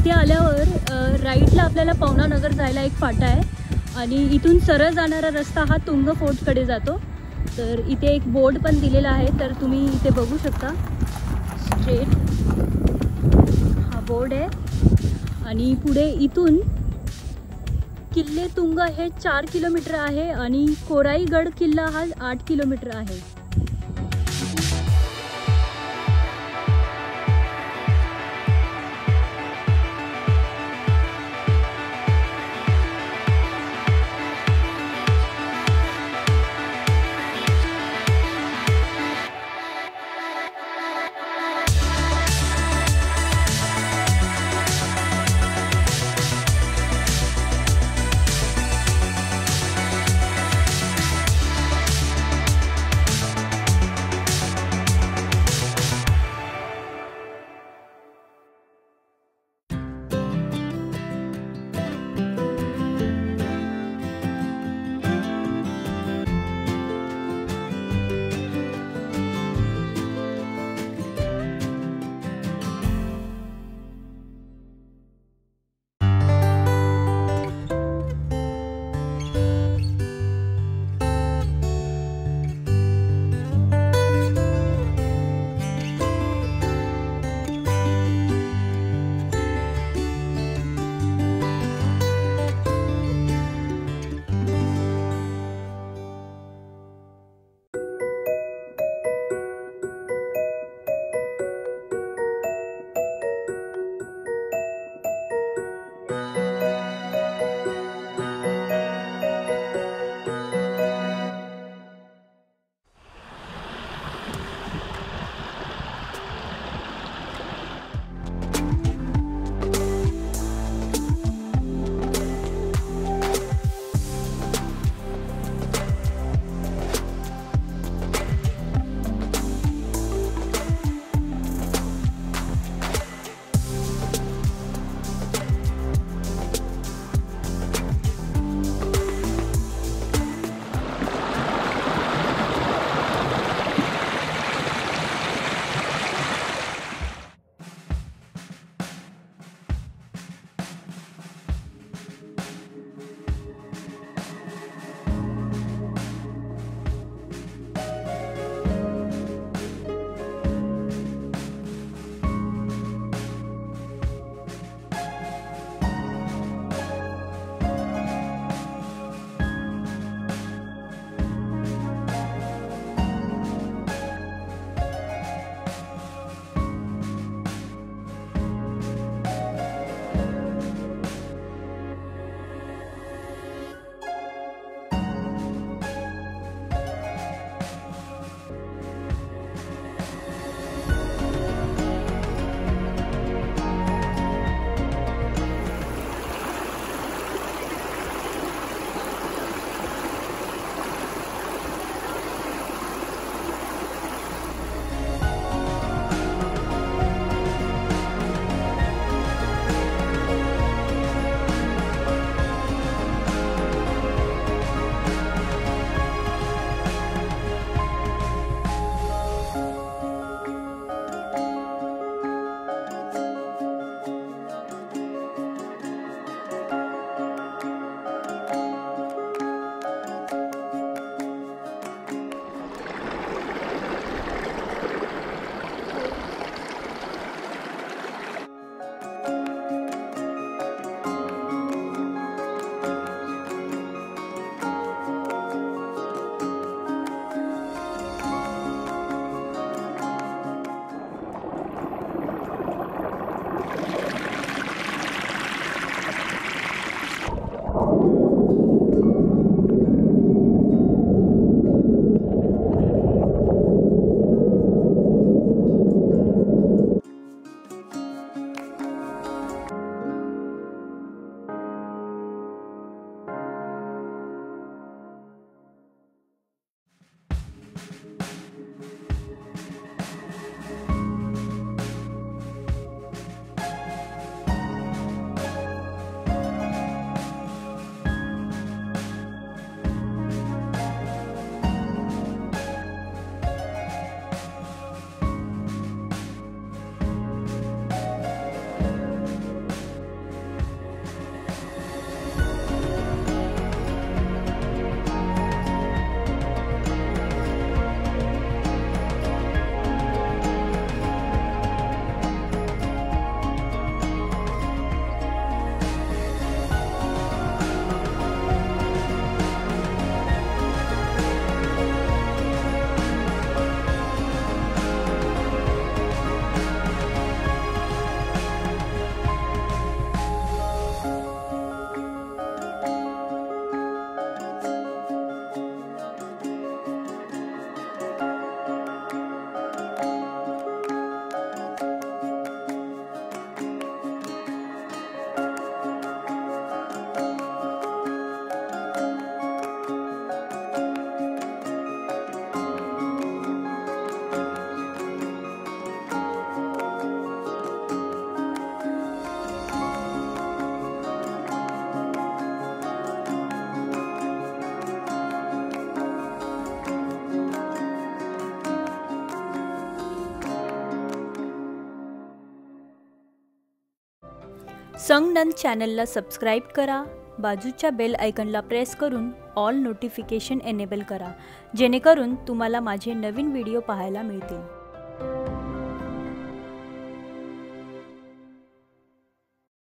इथे आल्यावर राईटला आपल्याला पवना नगर जायला एक फाटा आहे आणि इथून सरळ जाणारा रस्ता हा तुंग फोर्टकडे जातो. तर इथे एक बोर्ड पण दिलेला आहे, तर तुम्ही इथे बघू शकता. स्ट्रेट हा बोर्ड आहे आणि पुढे इथून किल्ले तुंग हे 4 किलोमीटर आहे आणि कोराईगड किल्ला हा 8 किलोमीटर आहे. संगनंद चॅनलला सबस्क्राईब करा, बाजूच्या बेल आयकॉनला प्रेस करून ऑल नोटिफिकेशन एनेबल करा, जेणेकरून तुम्हाला माझे नवीन व्हिडिओ पाहायला मिळतील.